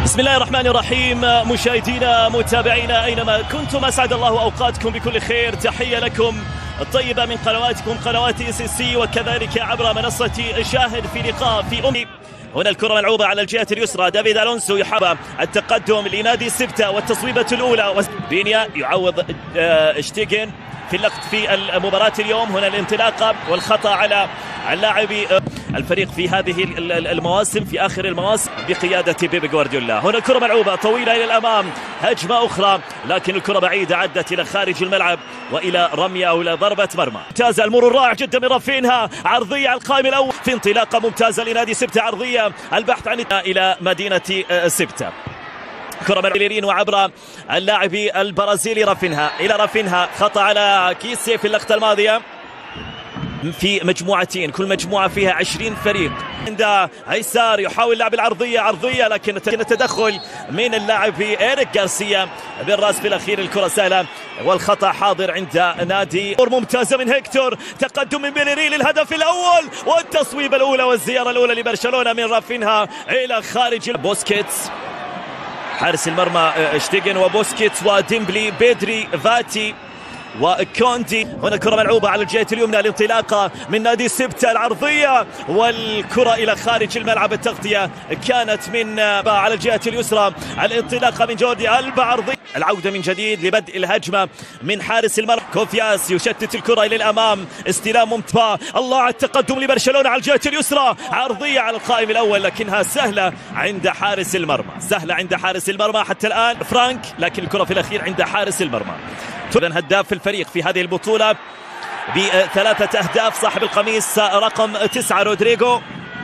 بسم الله الرحمن الرحيم. مشاهدينا متابعينا أينما كنتم، أسعد الله أوقاتكم بكل خير. تحية لكم الطيبة من قنواتكم قنوات SSC وكذلك عبر منصة شاهد في لقاء في أمي. هنا الكرة ملعوبة على الجهة اليسرى، دافيد ألونسو يحب التقدم لنادي سبتة والتصويبة الأولى، بينيا يعوض شتيغن في اللقط في المباراة اليوم. هنا الانطلاقة والخطأ على اللاعبي الفريق في هذه المواسم، في آخر المواسم بقيادة بيب جوارديولا. هنا الكرة ملعوبة طويلة إلى الأمام، هجمة أخرى لكن الكرة بعيدة عدت إلى خارج الملعب وإلى رمية أو إلى ضربة مرمى. ممتازة، المرور رائع جدا من رافينها، عرضية على القائم الأول في انطلاقة ممتازة لنادي سبتة، عرضية البحث عن إلى مدينة سبتة. كرة بيليرين وعبر اللاعبي البرازيلي رافينها إلى رافينها، خطأ على كيسي في اللقطة الماضية. في مجموعتين، كل مجموعة فيها 20 فريق. عند هيسار يحاول لعب العرضية، عرضية لكن التدخل من اللاعب إيريك غارسيا بالراس في الأخير. الكرة سهلة والخطأ حاضر عند نادي. ممتازة من هيكتور، تقدم من بيليرين للهدف الأول والتصويبة الأولى والزيارة الأولى لبرشلونة من رافينها إلى خارج. بوسكيتس حارس المرمى شتيغن وبوسكيتس وديمبلي بيدري فاتي وكوندي. هنا الكرة ملعوبة على الجهة اليمنى، الانطلاقة من نادي سبتة، العرضية والكرة إلى خارج الملعب. التغطية كانت من على الجهة اليسرى، الانطلاقة من جوردي ألبا، عرضية. العودة من جديد لبدء الهجمة من حارس المرمى كوفياس، يشتت الكرة إلى الأمام، استلام ممتاز. الله على التقدم لبرشلونة على الجهة اليسرى، عرضية على القائم الأول لكنها سهلة عند حارس المرمى، سهلة عند حارس المرمى حتى الآن فرانك، لكن الكرة في الأخير عند حارس المرمى. هداف في الفريق في هذه البطولة ب3 أهداف، صاحب القميص رقم 9 رودريغو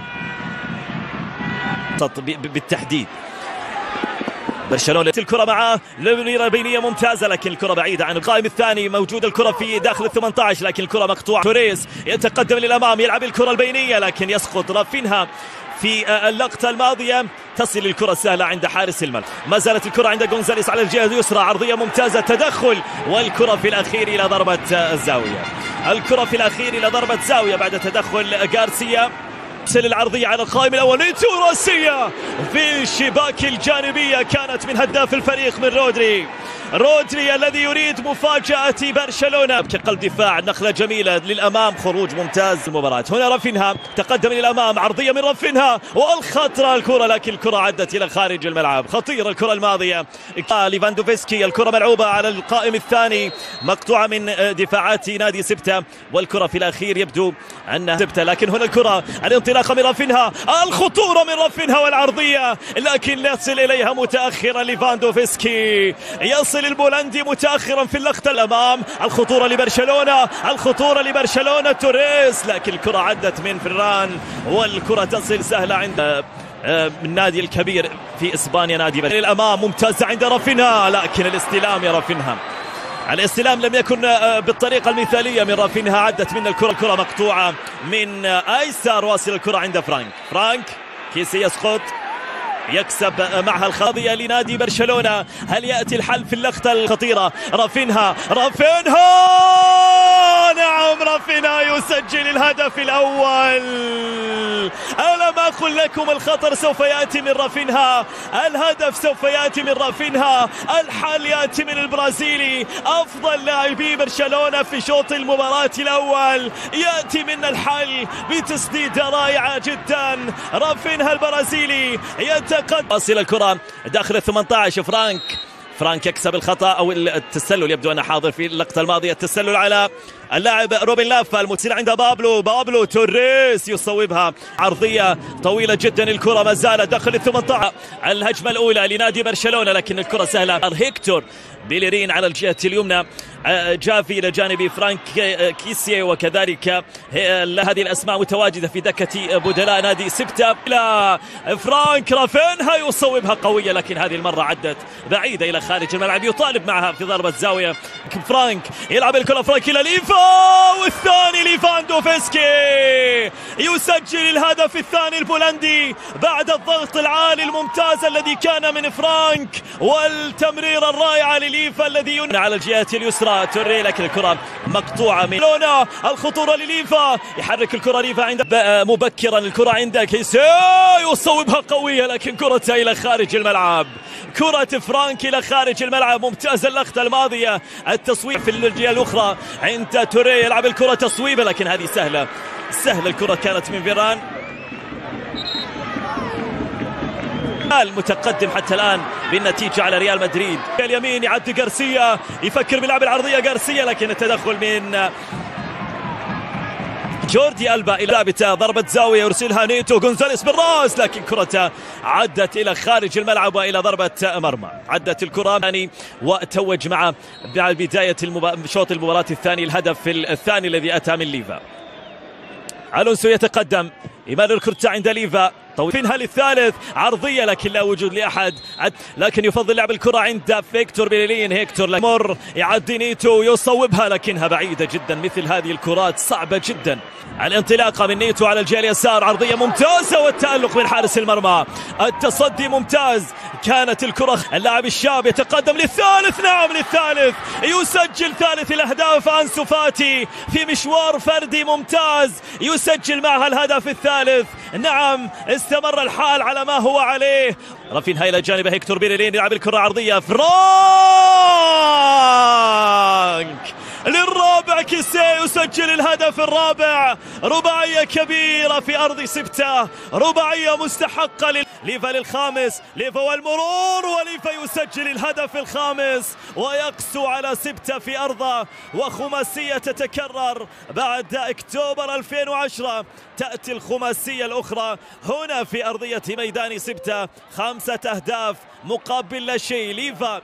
بالتحديد. برشلونة الكرة معه، لمنيرة بينية ممتازة لكن الكرة بعيدة عن القائم الثاني. موجود الكرة في داخل 18 لكن الكرة مقطوعة. توريس يتقدم للأمام، يلعب الكرة البينية لكن يسقط رافينها في اللقطة الماضية. تصل الكرة سهلة عند حارس الملعب. ما زالت الكرة عند غونزاليس على الجهة اليسرى، عرضية ممتازة، تدخل والكرة في الأخير إلى ضربة زاوية. الكرة في الأخير إلى ضربة زاوية بعد تدخل غارسيا. ترسل العرضية على القائم الأول، راسية في الشباك الجانبية، كانت من هداف الفريق من رودري الذي يريد مفاجأة برشلونة. كقلب دفاع، نقلة جميلة للأمام، خروج ممتاز المباراة. هنا رافينها تقدم للأمام، عرضية من رافينها والخطرة الكرة لكن الكرة عدت إلى خارج الملعب. خطيرة الكرة الماضية. ليفاندوفسكي، الكرة ملعوبة على القائم الثاني، مقطوعة من دفاعات نادي سبتة والكرة في الأخير يبدو أنها سبتة. لكن هنا الكرة الانطلاقة من رافينها، الخطورة من رافينها والعرضية لكن يصل إليها متأخرا ليفاندوفسكي، يصل البولندي متأخرا في اللقطة الأمام. الخطورة لبرشلونة، الخطورة لبرشلونة، توريس لكن الكرة عدت من فران والكرة تصل سهلة عند النادي الكبير في إسبانيا نادي الأمام. ممتازة عند رافينها لكن الاستلام يا رافينها، الاستلام لم يكن بالطريقة المثالية من رافينها، عدت من الكرة مقطوعة من أيسار. واصل الكرة عند فرانك كيسي يسقط، يكسب معها الخاضية لنادي برشلونة. هل يأتي الحل في اللقطة الخطيرة؟ رافينها، نعم رافينها يسجل الهدف الأول. ألم أقل لكم الخطر سوف يأتي من رافينها، الهدف سوف يأتي من رافينها، الحل يأتي من البرازيلي، أفضل لاعبي برشلونة في شوط المباراة الأول. يأتي من الحل بتسديدة رائعة جدا، رافينها البرازيلي واصل الكرة داخل 18. فرانك يكسب الخطأ أو التسلل، يبدو أنه حاضر في اللقطة الماضية. التسلل على اللاعب روبن لافا، المرسل عند بابلو توريس يصوبها، عرضية طويلة جدا. الكرة ما زالت داخل 18. الهجمة الأولى لنادي برشلونة لكن الكرة سهلة. هيكتور بيليرين على الجهة اليمنى، جافي إلى جانب فرانك كيسي وكذلك هذه الأسماء متواجدة في دكة بدلاء نادي سبتة. إلى فرانك، رافينها يصوبها قوية لكن هذه المرة عدت بعيدة إلى خارج الملعب، يطالب معها في ضربة زاوية. فرانك يلعب الكرة، فرانك إلى ليفا والثاني ليفاندوفسكي يسجل الهدف الثاني البولندي بعد الضغط العالي الممتاز الذي كان من فرانك والتمريرة الرائعة لليفا الذي على الجهة اليسرى. توري لكن الكرة مقطوعة من لونا. الخطورة لليفا، يحرك الكرة ليفا عند مبكرا، الكرة عند كيسي يصوبها قوية لكن كرة إلى خارج الملعب. كرة فرانك إلى خارج الملعب. ممتازة اللقطة الماضية، التصويب في الجهة الأخرى عند توري، يلعب الكرة تصويبة لكن هذه سهلة الكرة كانت من فيران. المتقدم حتى الآن بالنتيجة على ريال مدريد. اليمين يعدي غارسيا، يفكر بلعب العرضية غارسيا لكن التدخل من جوردي ألبا إلى ثابتة، ضربة زاوية يرسلها نيتو غونزاليس بالراس لكن كرة عدت إلى خارج الملعب وإلى ضربة مرمى. عدت الكرة ثاني وتوج مع بداية شوط المباراة الثاني الهدف الثاني الذي أتى من ليفا. ألونسو يتقدم، إيمانويل كورتا عند ليفا، طويفينها للثالث، عرضية لكن لا وجود لأحد، لكن يفضل لعب الكرة عند فيكتور بيلين. هيكتور مر، يعدي نيتو يصوبها لكنها بعيدة جدا. مثل هذه الكرات صعبة جدا. الانطلاقة من نيتو على الجهة اليسار، عرضية ممتازة والتألق من حارس المرمى، التصدي ممتاز. كانت الكرة، اللاعب الشاب يتقدم للثالث، نعم للثالث، يسجل ثالث الأهداف. أنسو فاتي في مشوار فردي ممتاز يسجل معها الهدف الثالث. نعم استمر الحال على ما هو عليه. رافينها إلى جانب هيكتور بيريلين، يلعب الكرة عرضية، فرانك للرابع، كيسي يسجل الهدف الرابع. رباعية كبيرة في أرض سبتة، رباعية مستحقة ليفا للخامس، ليفا والمرور، وليفا يسجل الهدف الخامس ويقسو على سبتة في أرضه. وخماسية تتكرر بعد أكتوبر 2010، تأتي الخماسية الأخرى هنا في أرضية ميدان سبتة. 5 أهداف مقابل لا شيء. ليفا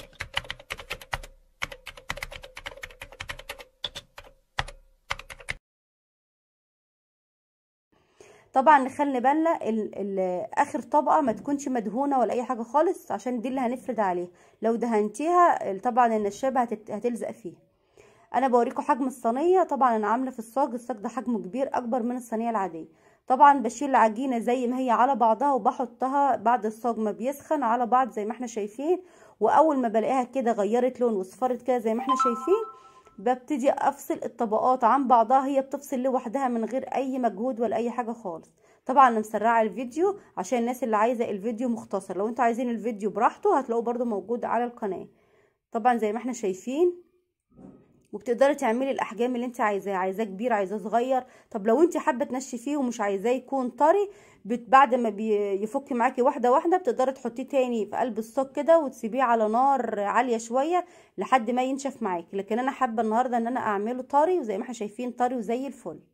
طبعا نخلي بالنا اخر طبقه ما تكونش مدهونه ولا اي حاجه خالص، عشان دي اللي هنفرد عليها. لو دهنتيها طبعا النشابه هتلزق فيها. انا بوريكم حجم الصينيه. طبعا انا عامله في الصاج ده حجمه كبير، اكبر من الصينيه العاديه. طبعا بشيل العجينه زي ما هي على بعضها وبحطها بعد الصاج ما بيسخن على بعض زي ما احنا شايفين. واول ما بلاقيها كده غيرت لون واصفرت كده زي ما احنا شايفين، ببتدي افصل الطبقات عن بعضها. هي بتفصل لوحدها من غير اي مجهود ولا اي حاجه خالص. طبعا انا مسرعه الفيديو عشان الناس اللي عايزه الفيديو مختصر. لو انتوا عايزين الفيديو براحته هتلاقوه برده موجود على القناه. طبعا زي ما احنا شايفين، وبتقدري تعملي الاحجام اللي انت عايزاه كبير، عايزاه صغير. طب لو انت حابه تنشفيه ومش عايزاه يكون طري، بعد ما بيفك معاكي واحده واحده بتقدري تحطيه تاني في قلب الصاج كده وتسيبيه على نار عاليه شويه لحد ما ينشف معاكي. لكن انا حابه النهارده ان انا اعمله طري، وزي ما احنا شايفين طري وزي الفل.